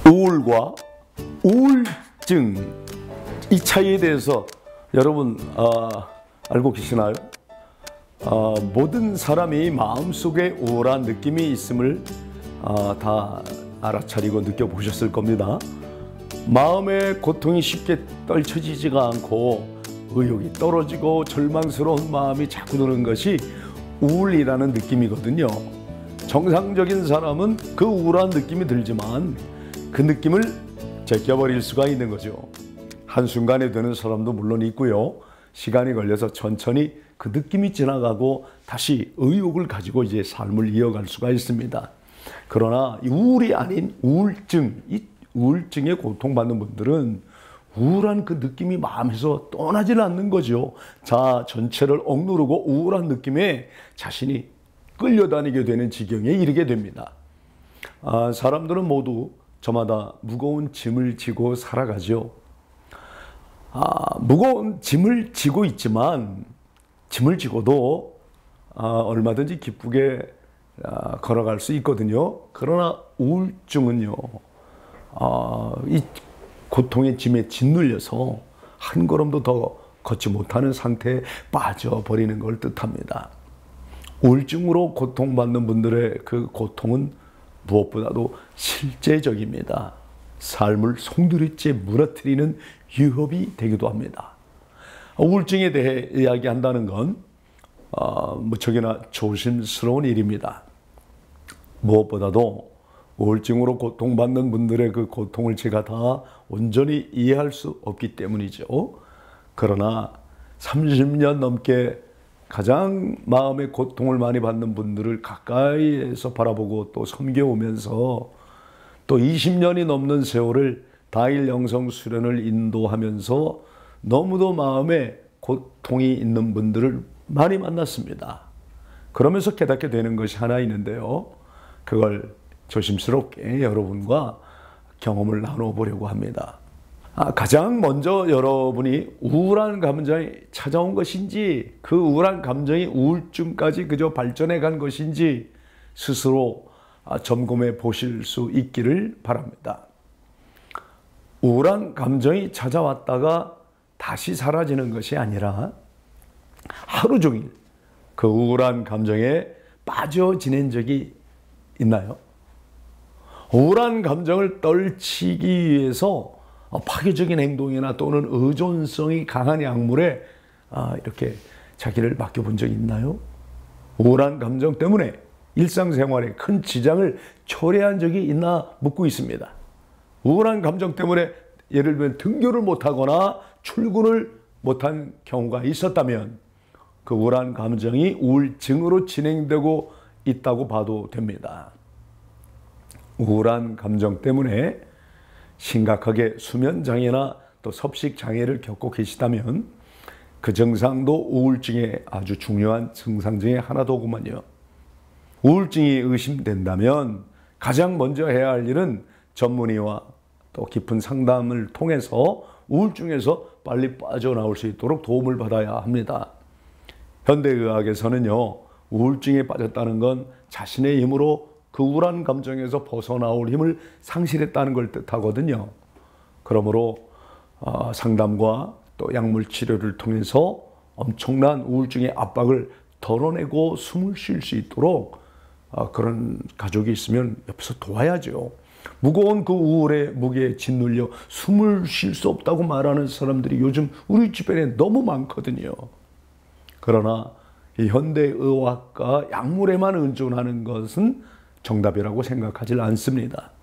우울과 우울증, 이 차이에 대해서 여러분 알고 계시나요? 모든 사람이 마음속에 우울한 느낌이 있음을 다 알아차리고 느껴보셨을 겁니다. 마음의 고통이 쉽게 떨쳐지지가 않고 의욕이 떨어지고 절망스러운 마음이 자꾸 드는 것이 우울이라는 느낌이거든요. 정상적인 사람은 그 우울한 느낌이 들지만 그 느낌을 제껴버릴 수가 있는 거죠. 한순간에 되는 사람도 물론 있고요. 시간이 걸려서 천천히 그 느낌이 지나가고 다시 의욕을 가지고 이제 삶을 이어갈 수가 있습니다. 그러나 이 우울이 아닌 우울증, 이 우울증에 고통받는 분들은 우울한 그 느낌이 마음에서 떠나질 않는 거죠. 자아 전체를 억누르고 우울한 느낌에 자신이 끌려다니게 되는 지경에 이르게 됩니다. 사람들은 모두 저마다 무거운 짐을 지고 살아가죠. 무거운 짐을 지고 있지만 짐을 지고도 얼마든지 기쁘게 걸어갈 수 있거든요. 그러나 우울증은요, 이 고통의 짐에 짓눌려서 한 걸음도 더 걷지 못하는 상태에 빠져버리는 걸 뜻합니다. 우울증으로 고통받는 분들의 그 고통은 무엇보다도 실제적입니다. 삶을 송두리째 무너뜨리는 위협이 되기도 합니다. 우울증에 대해 이야기한다는 건 무척이나 조심스러운 일입니다. 무엇보다도 우울증으로 고통받는 분들의 그 고통을 제가 다 온전히 이해할 수 없기 때문이죠. 그러나 30년 넘게 가장 마음의 고통을 많이 받는 분들을 가까이에서 바라보고 또 섬겨오면서 또 20년이 넘는 세월을 다일 영성 수련을 인도하면서 너무도 마음에 고통이 있는 분들을 많이 만났습니다. 그러면서 깨닫게 되는 것이 하나 있는데요. 그걸 조심스럽게 여러분과 경험을 나눠보려고 합니다. 가장 먼저 여러분이 우울한 감정이 찾아온 것인지, 그 우울한 감정이 우울증까지 그저 발전해 간 것인지 스스로 점검해 보실 수 있기를 바랍니다. 우울한 감정이 찾아왔다가 다시 사라지는 것이 아니라 하루 종일 그 우울한 감정에 빠져 지낸 적이 있나요? 우울한 감정을 떨치기 위해서 파괴적인 행동이나 또는 의존성이 강한 약물에 이렇게 자기를 맡겨본 적이 있나요? 우울한 감정 때문에 일상생활에 큰 지장을 초래한 적이 있나 묻고 있습니다. 우울한 감정 때문에 예를 들면 등교를 못하거나 출근을 못한 경우가 있었다면 그 우울한 감정이 우울증으로 진행되고 있다고 봐도 됩니다. 우울한 감정 때문에 심각하게 수면장애나 또 섭식장애를 겪고 계시다면 그 증상도 우울증의 아주 중요한 증상 중에 하나더구만요. 우울증이 의심된다면 가장 먼저 해야 할 일은 전문의와 또 깊은 상담을 통해서 우울증에서 빨리 빠져나올 수 있도록 도움을 받아야 합니다. 현대의학에서는요, 우울증에 빠졌다는 건 자신의 힘으로 그 우울한 감정에서 벗어나올 힘을 상실했다는 걸 뜻하거든요. 그러므로 상담과 또 약물 치료를 통해서 엄청난 우울증의 압박을 덜어내고 숨을 쉴 수 있도록 그런 가족이 있으면 옆에서 도와야죠. 무거운 그 우울의 무게에 짓눌려 숨을 쉴 수 없다고 말하는 사람들이 요즘 우리 주변에 너무 많거든요. 그러나 이 현대의학과 약물에만 의존하는 것은 정답이라고 생각하지 않습니다.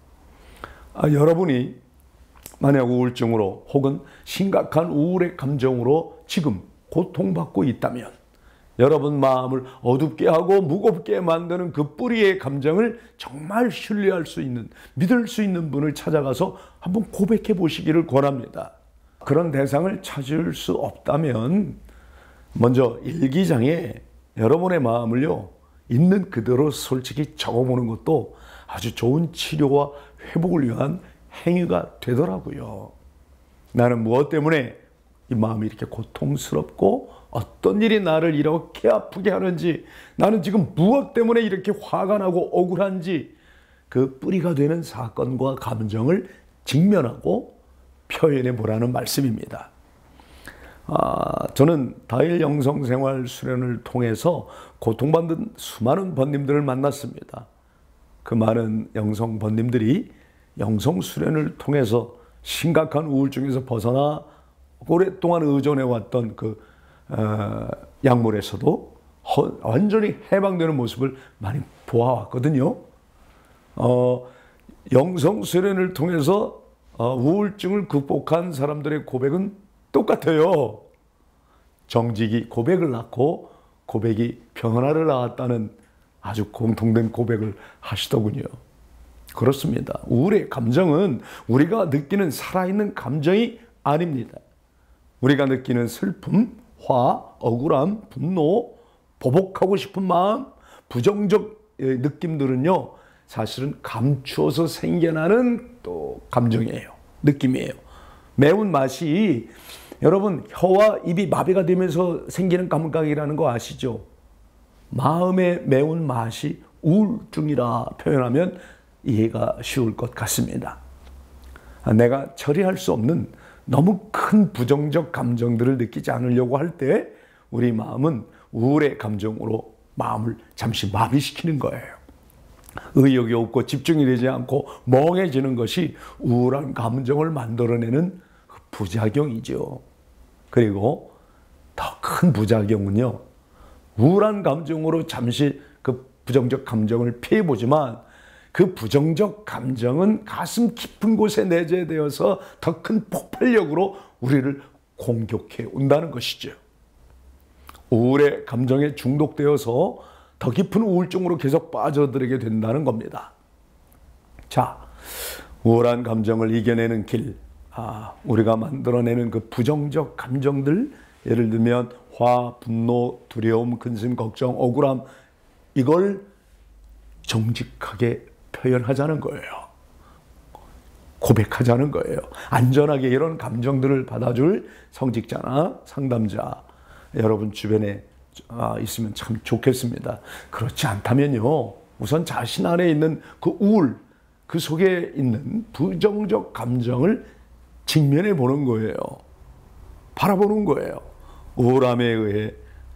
여러분이 만약 우울증으로 혹은 심각한 우울의 감정으로 지금 고통받고 있다면 여러분 마음을 어둡게 하고 무겁게 만드는 그 뿌리의 감정을 정말 신뢰할 수 있는, 믿을 수 있는 분을 찾아가서 한번 고백해 보시기를 권합니다. 그런 대상을 찾을 수 없다면 먼저 일기장에 여러분의 마음을요, 있는 그대로 솔직히 적어보는 것도 아주 좋은 치료와 회복을 위한 행위가 되더라고요. 나는 무엇 때문에 이 마음이 이렇게 고통스럽고 어떤 일이 나를 이렇게 아프게 하는지, 나는 지금 무엇 때문에 이렇게 화가 나고 억울한지 그 뿌리가 되는 사건과 감정을 직면하고 표현해 보라는 말씀입니다. 저는 다일 영성생활 수련을 통해서 고통받는 수많은 번님들을 만났습니다. 그 많은 영성 번님들이 영성 수련을 통해서 심각한 우울증에서 벗어나 오랫동안 의존해왔던 그 약물에서도 완전히 해방되는 모습을 많이 보아왔거든요. 영성 수련을 통해서 우울증을 극복한 사람들의 고백은 똑같아요. 정직이 고백을 낳고 고백이 변화를 낳았다는 아주 공통된 고백을 하시더군요. 그렇습니다. 우울의 감정은 우리가 느끼는 살아있는 감정이 아닙니다. 우리가 느끼는 슬픔, 화, 억울함, 분노, 보복하고 싶은 마음, 부정적 느낌들은요, 사실은 감추어서 생겨나는 또 감정이에요. 느낌이에요. 매운 맛이 여러분 혀와 입이 마비가 되면서 생기는 감각이라는 거 아시죠? 마음의 매운 맛이 우울증이라 표현하면 이해가 쉬울 것 같습니다. 내가 처리할 수 없는 너무 큰 부정적 감정들을 느끼지 않으려고 할 때 우리 마음은 우울의 감정으로 마음을 잠시 마비시키는 거예요. 의욕이 없고 집중이 되지 않고 멍해지는 것이 우울한 감정을 만들어내는 부작용이죠. 그리고 더 큰 부작용은요, 우울한 감정으로 잠시 그 부정적 감정을 피해보지만 그 부정적 감정은 가슴 깊은 곳에 내재되어서 더 큰 폭발력으로 우리를 공격해 온다는 것이죠. 우울의 감정에 중독되어서 더 깊은 우울증으로 계속 빠져들게 된다는 겁니다. 자, 우울한 감정을 이겨내는 길, 우리가 만들어내는 그 부정적 감정들, 예를 들면 화, 분노, 두려움, 근심, 걱정, 억울함, 이걸 정직하게 표현하자는 거예요. 고백하자는 거예요. 안전하게 이런 감정들을 받아줄 성직자나 상담자 여러분 주변에 있으면 참 좋겠습니다. 그렇지 않다면요, 우선 자신 안에 있는 그 우울, 그 속에 있는 부정적 감정을 직면해 보는 거예요. 바라보는 거예요. 우울함에 의해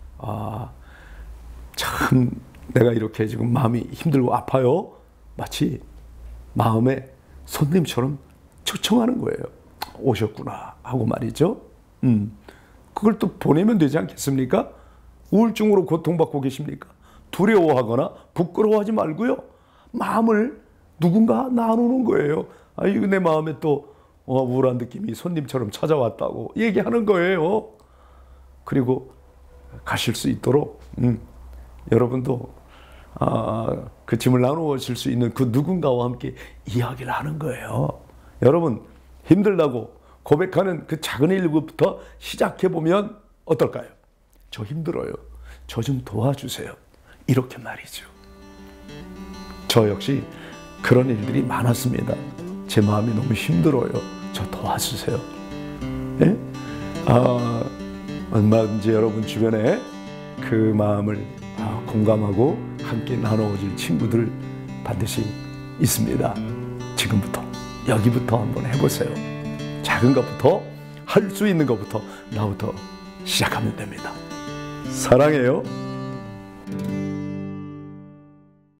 참 내가 이렇게 지금 마음이 힘들고 아파요. 마치 마음에 손님처럼 초청하는 거예요. 오셨구나 하고 말이죠. 그걸 또 보내면 되지 않겠습니까? 우울증으로 고통받고 계십니까? 두려워하거나 부끄러워하지 말고요, 마음을 누군가 나누는 거예요. 이거 내 마음에 또 우울한 느낌이 손님처럼 찾아왔다고 얘기하는 거예요. 그리고 가실 수 있도록 여러분도 그 짐을 나누실 수 있는 그 누군가와 함께 이야기를 하는 거예요. 여러분, 힘들다고 고백하는 그 작은 일부터 시작해보면 어떨까요? 저 힘들어요. 저 좀 도와주세요. 이렇게 말이죠. 저 역시 그런 일들이 많았습니다. 제 마음이 너무 힘들어요. 저 도와주세요. 예? 얼마든지 여러분 주변에 그 마음을 공감하고 함께 나눠줄 친구들 반드시 있습니다. 지금부터 여기부터 한번 해보세요. 작은 것부터, 할 수 있는 것부터 나부터 시작하면 됩니다. 사랑해요.